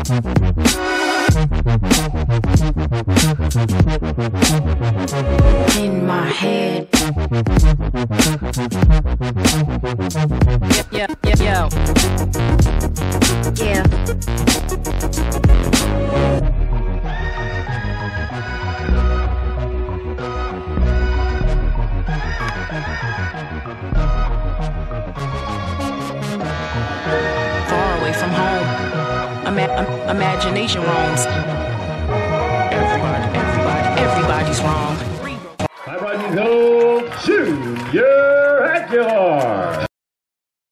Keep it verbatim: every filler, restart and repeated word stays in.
In my head. Yeah, yeah, yeah, yeah. Far away from home, Ima- imagination roams. Everybody, everybody, everybody's wrong. Hibriten go to your head.